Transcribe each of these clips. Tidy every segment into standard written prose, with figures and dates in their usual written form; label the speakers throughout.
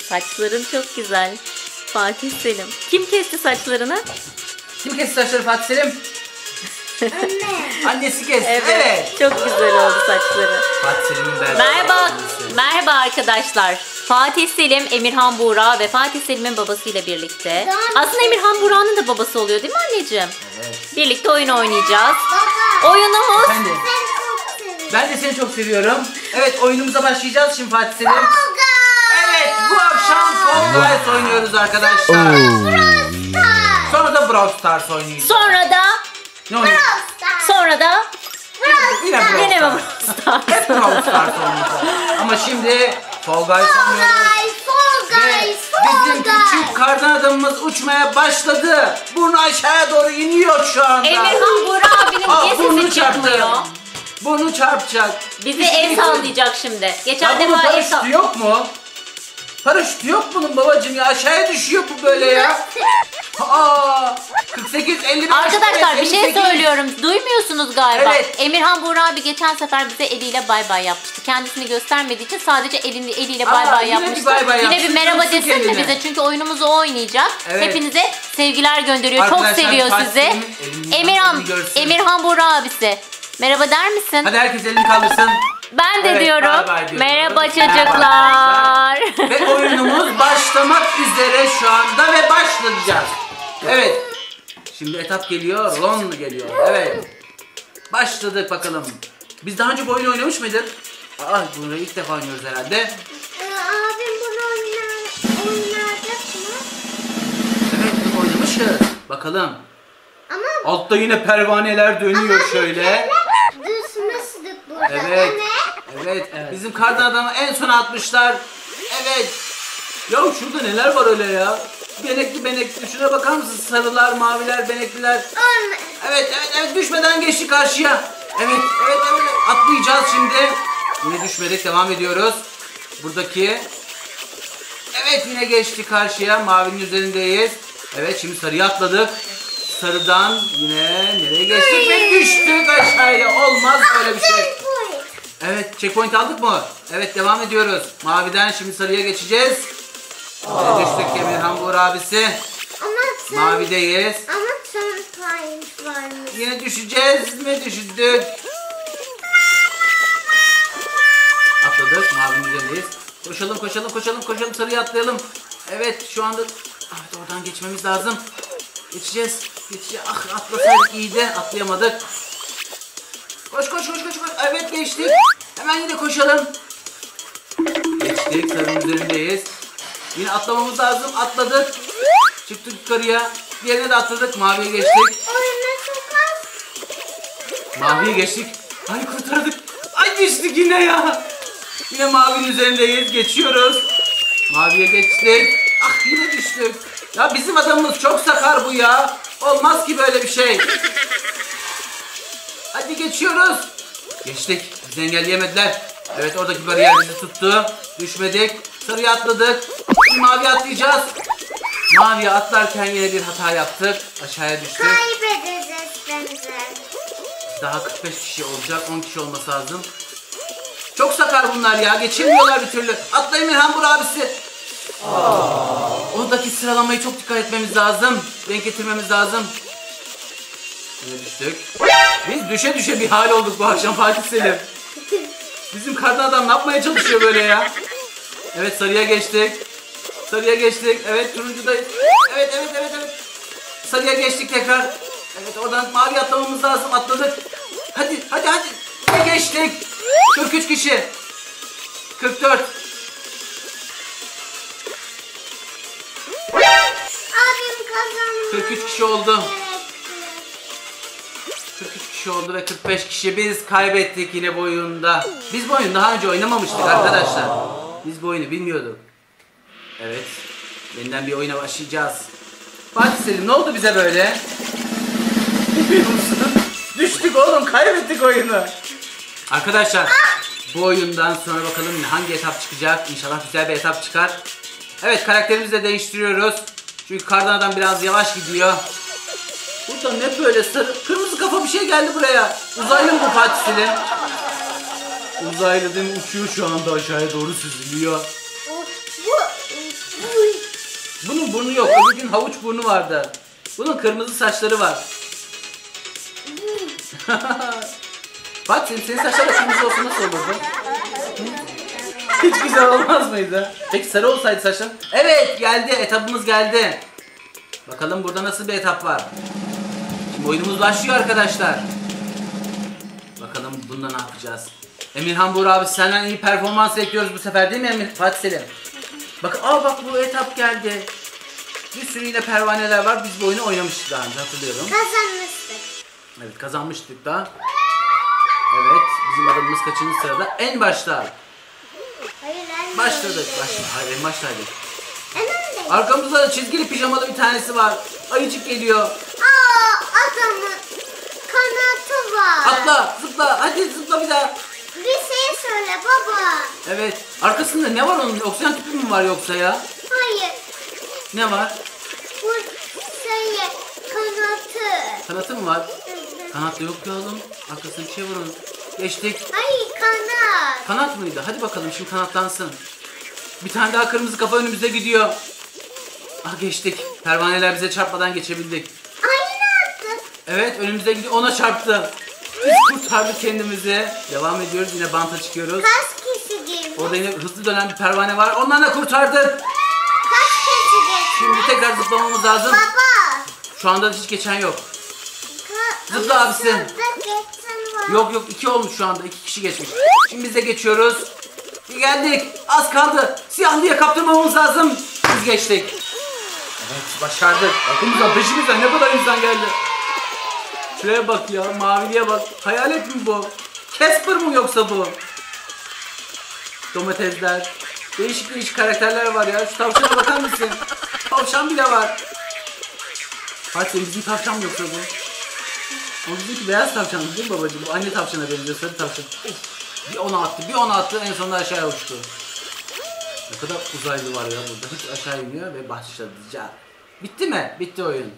Speaker 1: Saçların çok güzel. Fatih Selim. Kim kesti saçlarını?
Speaker 2: Kim kesti saçları Fatih Selim?
Speaker 3: Anne.
Speaker 2: Annesi kesti.
Speaker 1: Evet. Çok güzel oldu saçları.
Speaker 2: Fatih Selim'in dersi.
Speaker 1: Merhaba. Merhaba arkadaşlar. Fatih Selim, Emirhan Buğra ve Fatih Selim'in babasıyla birlikte. Aslında Emirhan Buğra'nın da babası oluyor değil mi anneciğim?
Speaker 2: Evet.
Speaker 1: Birlikte oyun oynayacağız.
Speaker 3: Baba.
Speaker 1: Oyunumuz
Speaker 2: Ben de.
Speaker 3: Çok seviyorum.
Speaker 2: Ben de seni çok seviyorum. Evet, oyunumuza başlayacağız şimdi Fatih Selim. Evet, bu akşam Fall Guys oynuyoruz arkadaşlar. Sonra da Brawl Stars oynayacağız.
Speaker 1: sonra da
Speaker 2: Ne oynayacağız? Yine Brawl
Speaker 1: yine mi
Speaker 2: Stars.
Speaker 1: Brawl Stars?
Speaker 2: Hep Brawl Stars oynayacağız. Ama şimdi Fall Guys oynuyoruz. Ve bizim küçük kardan adamımız uçmaya başladı. Burnu aşağıya doğru iniyor şu anda.
Speaker 1: Emirhan Buğra abinin
Speaker 2: burnu
Speaker 1: niye sesi çıkmıyor?
Speaker 2: Burnu çarpacak.
Speaker 1: Bize el sallayacak şimdi. Geçen
Speaker 2: Ya bunun
Speaker 1: defa el
Speaker 2: paraşütü
Speaker 1: sall...
Speaker 2: yok mu? Paraşütü yok bunun babacığım ya. Aşağıya düşüyor bu böyle ya. Aa, 48, 55,
Speaker 1: Arkadaşlar bir şey
Speaker 2: 58.
Speaker 1: söylüyorum. Duymuyorsunuz galiba.
Speaker 2: Evet.
Speaker 1: Emirhan Buğra abi geçen sefer bize eliyle bay bay yapmıştı. Kendisini göstermediği için sadece eliyle bay
Speaker 2: Aa,
Speaker 1: bay
Speaker 2: yine bir
Speaker 1: yapmıştı.
Speaker 2: bay bay
Speaker 1: Yine
Speaker 2: yapsın,
Speaker 1: bir merhaba
Speaker 2: tanısın
Speaker 1: desin mi
Speaker 2: kendini.
Speaker 1: bize? Çünkü oyunumuzu o oynayacak.
Speaker 2: Evet.
Speaker 1: Hepinize sevgiler gönderiyor. Çok
Speaker 2: Arkadaşlar,
Speaker 1: seviyor
Speaker 2: Fatih
Speaker 1: sizi.
Speaker 2: Selim'in elini
Speaker 1: Emirhan
Speaker 2: görsün.
Speaker 1: Emirhan Buğra abisi. Merhaba der misin?
Speaker 2: Hadi herkes elini kaldırsın.
Speaker 1: Ben de
Speaker 2: Evet,
Speaker 1: diyorum.
Speaker 2: bay bay diyorum.
Speaker 1: Merhaba
Speaker 2: Merhaba
Speaker 1: çocuklar.
Speaker 2: Ve oyunumuz başlamak üzere şu anda ve başlayacağız. Evet. Şimdi etap geliyor, Ron geliyor. Evet. Başladık bakalım. Biz daha önce bu oyunu oynamış mıydık? Aa, bunu ilk defa oynuyoruz herhalde.
Speaker 3: Abim bunu oynayacak mı?
Speaker 2: Evet, bunu oynamışız. Bakalım.
Speaker 3: Ama
Speaker 2: Altta yine pervaneler dönüyor şöyle.
Speaker 3: düşmüştük burada.
Speaker 2: Evet. Evet. Bizim kardan adamı en sona atmışlar. Evet. Ya şurada neler var öyle ya? Benekli benekli. Şuna bakar mısın? Sarılar, maviler, benekliler. Evet, düşmeden geçti karşıya. Evet. Atlayacağız şimdi. Yine düşmedik, devam ediyoruz. Buradaki. Evet, yine geçti karşıya. Mavinin üzerindeyiz. Evet, şimdi sarıya atladık. Sarıdan yine nereye geçtik ve düştük aşağıya. Olmaz böyle bir şey. Evet, checkpoint aldık mı? Evet, devam ediyoruz. Maviden şimdi sarıya geçeceğiz. Yine düştük Emirhan Buğra abisi. Mavideyiz.
Speaker 3: Ama surprise varmış.
Speaker 2: Yine düşeceğiz mi? Düştük. Atladık. Mavinin üzerindeyiz. Koşalım. Sarıya atlayalım. Evet, şu anda oradan geçmemiz lazım. Geçeceğiz. Ah, atlasaydık iyiydi. Atlayamadık. Koş. Evet, geçtik. Hemen yine koşalım. Geçtik. Sarının üzerindeyiz. Yine atlamamız lazım. Atladık. Çıktık yukarıya. Diğerine de atladık. Maviye geçtik.
Speaker 3: Oyuna çok az.
Speaker 2: Maviye geçtik. Ay, kurtardık. Ay, düştük yine ya. Yine mavinin üzerindeyiz. Geçiyoruz. Maviye geçtik. Ah, yine düştük. Ya bizim adamımız çok sakar bu ya. Olmaz ki böyle bir şey. Hadi geçiyoruz. Geçtik. Bizi engelleyemediler. Evet, oradaki bariyer bizi tuttu. Düşmedik. Sarıya atladık. Şimdi maviye atlayacağız. Maviye atlarken yine bir hata yaptık. Aşağıya düştük.
Speaker 3: Kaybedeceğiz bence.
Speaker 2: Daha 45 kişi olacak. 10 kişi olması lazım. Çok sakar bunlar ya. Geçemiyorlar bir türlü. Atla Emirhan Buğra abisi. Oradaki sıralamayı çok dikkat etmemiz lazım. Denk getirmemiz lazım. Yine düştük. Biz düşe bir hal olduk bu akşam Fatih Selim. Bizim kardan adam ne yapmaya çalışıyor böyle ya? Evet, sarıya geçtik. Evet, turuncudayız. Evet. Sarıya geçtik tekrar. Evet, oradan mavi atlamamız lazım. Atladık. Hadi. Ve geçtik. 43 kişi. 44.
Speaker 3: Abim kazandı.
Speaker 2: 43 kişi oldu. 43 kişi oldu ve 45 kişi. Biz kaybettik yine bu oyunda. Biz bu oyunu daha önce oynamamıştık arkadaşlar. Biz bu oyunu bilmiyorduk. Evet. Yeniden bir oyuna başlayacağız. Fatih Selim, ne oldu bize böyle? Biliyor musun? Düştük oğlum, kaybettik oyunu. Arkadaşlar, bu oyundan sonra bakalım hangi etap çıkacak. İnşallah güzel bir etap çıkar. Evet, karakterimizi de değiştiriyoruz. Çünkü kardan adam biraz yavaş gidiyor. Burada ne böyle sarı, kırmızı kafa bir şey geldi buraya. Uzaylı mı bu Fatih Selim? Uzaylı değil mi? Uçuyor şu anda, aşağıya doğru süzülüyor.
Speaker 3: Bu
Speaker 2: Bunun burnu yok. Öbür gün havuç burnu vardı. Bunun kırmızı saçları var. Bak senin saçların kırmızı olsa nasıl olurdu? Hiç güzel olmaz mıydı? Peki sarı olsaydı saçın? Evet geldi. Etapımız geldi. Bakalım burada nasıl bir etap var. Şimdi oyunumuz başlıyor arkadaşlar. Bakalım bunda ne yapacağız? Emirhan Buğra abi senden iyi performans bekliyoruz bu sefer değil mi Fatih Selim? Bak bu etap geldi. Bir sürü yine pervaneler var. Biz bu oyunu oynamıştık daha önce hatırlıyorum.
Speaker 3: Kazanmıştık.
Speaker 2: Evet kazanmıştık da. Evet bizim adamımız kaçıncı sırada? En başta.
Speaker 3: Hayır en
Speaker 2: Başladık.
Speaker 3: önde.
Speaker 2: Hayır en baştaydık.
Speaker 3: En önde.
Speaker 2: Arkamızda da çizgili pijamalı bir tanesi var. Ayıcık geliyor.
Speaker 3: Adamın kanatı var.
Speaker 2: Atla zıpla hadi zıpla bir daha.
Speaker 3: Bir şey söyle baba.
Speaker 2: Evet. Arkasında ne var onun? Oksijen tüpü mü var yoksa ya?
Speaker 3: Hayır.
Speaker 2: Ne var?
Speaker 3: Bu şey kanatı.
Speaker 2: Kanatı mı var? Kanat da yok ya oğlum. Arkasında bir şey var onun. Geçtik.
Speaker 3: Hayır kanat.
Speaker 2: Kanat mıydı? Hadi bakalım şimdi kanatlansın. Bir tane daha kırmızı kafa önümüzde gidiyor. Geçtik. Pervaneler bize çarpmadan geçebildik.
Speaker 3: Aynı attı.
Speaker 2: Evet önümüzde gidiyor. Ona çarptı. Biz kurtardık kendimizi. Devam ediyoruz. Yine banta çıkıyoruz.
Speaker 3: Kaç kişi girmiş?
Speaker 2: Orada yine hızlı dönen bir pervane var. Ondan da kurtardık.
Speaker 3: Kaç kişi geçmiş?
Speaker 2: Şimdi tekrar zıplamamız lazım.
Speaker 3: Baba.
Speaker 2: Şu anda hiç geçen yok. Zıpla
Speaker 3: Ama
Speaker 2: abisi.
Speaker 3: şurada geçen var.
Speaker 2: Yok 2 olmuş şu anda. 2 kişi geçmiş. Şimdi biz de geçiyoruz. Geldik. Az kaldı. Siyahlıya kaptırmamız lazım. Biz geçtik. Evet başardık. Aklımıza peşimizden ne kadar insan geldi. Şuraya bak ya. Maviliye bak. Hayalet mi bu? Casper mı yoksa bu? Domatesler. Değişik değişik karakterler var ya. Şu tavşana bakar mısın? Tavşan bile var. Fatih bizim tavşan mı yoksa bu? O bizimki beyaz tavşan değil mi babacığım? Bu anne tavşana benziyor, sarı tavşan. Bir ona attı, en sonunda aşağıya uçtu. Ne kadar uzaylı var ya burada. Hiç aşağı iniyor ve başladı. Bitti mi? Bitti oyun.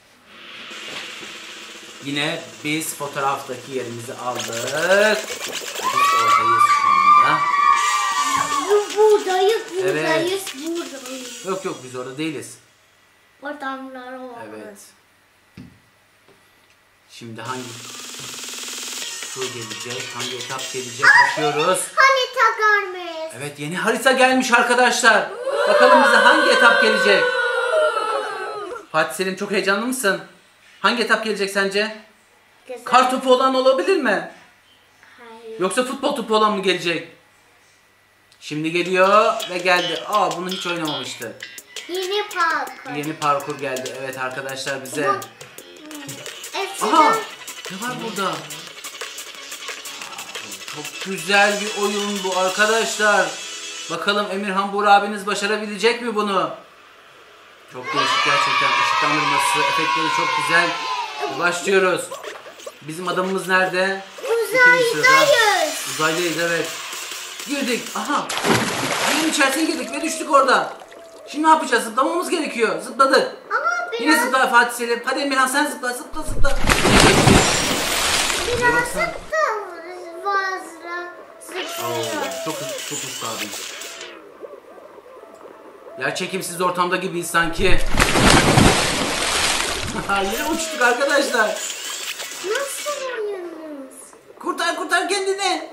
Speaker 2: Yine biz fotoğraftaki yerimizi aldık. Biz oradayız şu anda.
Speaker 3: Buradayız.
Speaker 2: Evet.
Speaker 3: Buradayız.
Speaker 2: Yok biz orada değiliz.
Speaker 3: Adamlar var.
Speaker 2: Evet. Şimdi hangi tur gelecek, hangi etap gelecek bakıyoruz.
Speaker 3: Harita görmeyiz.
Speaker 2: Evet yeni harita gelmiş arkadaşlar. Bakalım bize hangi etap gelecek. Fatih Selim çok heyecanlı mısın? Hangi etap gelecek sence?
Speaker 3: Güzel.
Speaker 2: Kar topu olan olabilir mi?
Speaker 3: Hayır.
Speaker 2: Yoksa futbol topu olan mı gelecek? Şimdi geliyor ve geldi. Bunu hiç oynamamıştı.
Speaker 3: Yeni parkur.
Speaker 2: Yeni parkur geldi. Evet arkadaşlar bize.
Speaker 3: Eskiden
Speaker 2: Aha! Ne var burada? Çok güzel bir oyun bu arkadaşlar. Bakalım Emirhan Buğra abiniz başarabilecek mi bunu? Çok değişik gerçekten. Işıklandırması, efektleri çok güzel. Başlıyoruz. Bizim adamımız nerede? İkinci sırada.
Speaker 3: uzaydayız.
Speaker 2: Uzaydayız evet. Girdik. Aha. Yerin içerisine girdik ve düştük orada. Şimdi ne yapacağız? Zıplamamız gerekiyor. Zıpladık.
Speaker 3: Ama
Speaker 2: Yine
Speaker 3: biraz,
Speaker 2: zıpla Fatih Selim. Hadi Emirhan sen zıpla. Zıpla.
Speaker 3: birazcık
Speaker 2: baksana.
Speaker 3: da fazla zıplıyor.
Speaker 2: Çok uçtu abi. Yer çekimsiz ortamda gibiyiz sanki. Yine uçtuk arkadaşlar.
Speaker 3: Nasıl oyunuz?
Speaker 2: Kurtar kendini.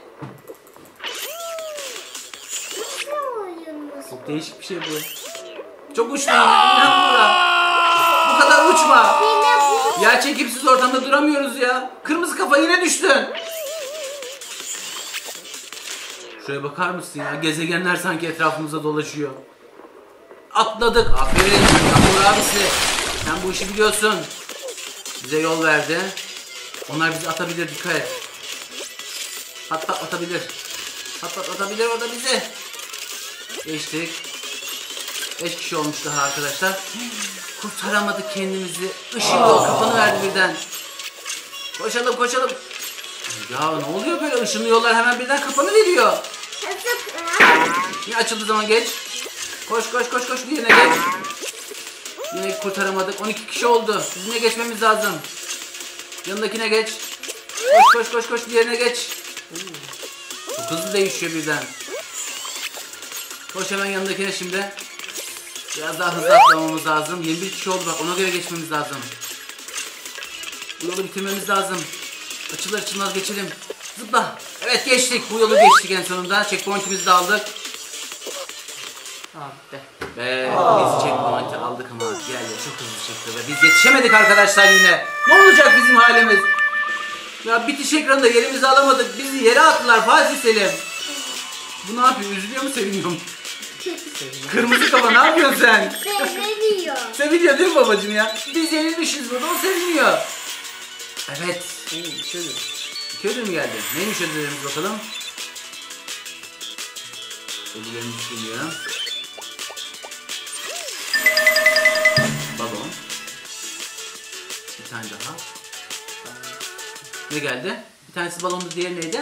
Speaker 3: Nasıl oyunuz?
Speaker 2: Çok değişik bir şey bu. Çok uçma Emirhan Buğra. Bu kadar uçma.
Speaker 3: Yine bu.
Speaker 2: Yer çekimsiz ortamda duramıyoruz ya. Kırmızı kafa yine düştün. Şuraya bakar mısın ya? Gezegenler sanki etrafımıza dolaşıyor. Atladık. Aferin. Buğra abisi. Sen bu işi biliyorsun. Bize yol verdi. Onlar bizi atabilir. Dikkat et. Hatta atabilir. Atabilir orada bizi. Geçtik. 5 kişi olmuş daha arkadaşlar. Kurtaramadık kendimizi. Işın yol kapanı verdi birden. Koşalım. Ya ne oluyor böyle? Işınlı yollar hemen birden kapanı veriyor. Yine açıldığı zaman geç. Koş diğerine geç. Yine kurtaramadık. 12 kişi oldu. Biz yine geçmemiz lazım. Yanındakine geç. Koş diğerine geç. Çok hızlı değişiyor birden. Koş hemen yanındakine şimdi. Biraz daha hızlı atlamamız lazım. 21 kişi oldu bak, ona göre geçmemiz lazım. Bu yolu bitirmemiz lazım. Açılır açılmaz geçelim. Zıpla. Evet geçtik. Bu yolu geçtik en sonunda. Checkpoint'imizi de aldık.
Speaker 1: Tamam bitti.
Speaker 2: Ve biz checkpoint'i aldık ama diğerleri çok hızlı çekti ve biz yetişemedik arkadaşlar yine. Ne olacak bizim halimiz? Ya bitiş ekranında yerimizi alamadık. Bizi yere attılar Fatih Selim. Bu ne yapıyor? Üzülüyor mu, seviniyor mu? Kırmızı kafa ne yapıyorsun sen?
Speaker 3: Seviniyor.
Speaker 2: Seviniyor değil mi babacığım ya? Biz yenilmişiz burada, o seviniyor. Evet. İki ödül mü geldi? Neymiş ödüllerimiz bakalım? Ödüllerimizi düşünüyorum. Balon. Bir tane daha. Ne geldi? Bir tanesi balondu, diğeri neydi?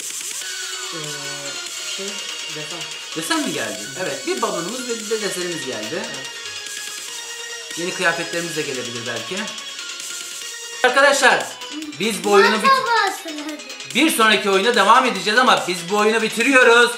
Speaker 1: Desen.
Speaker 2: Desen mi geldi? Evet, bir balonumuz ve bir de desenimiz geldi. Yeni kıyafetlerimiz de gelebilir belki. Arkadaşlar, biz bu oyunu bir sonraki oyuna devam edeceğiz ama biz bu oyunu bitiriyoruz.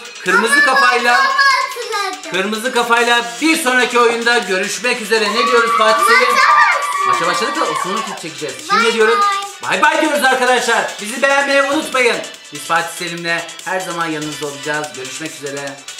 Speaker 2: Kırmızı kafayla bir sonraki oyunda görüşmek üzere. Ne diyoruz Fatih Selim? Maça başladık da o sonraki çekeceğiz. Şimdi ne diyoruz? Bay bay diyoruz arkadaşlar. Bizi beğenmeyi unutmayın. Biz Fatih Selim'le her zaman yanınızda olacağız. Görüşmek üzere.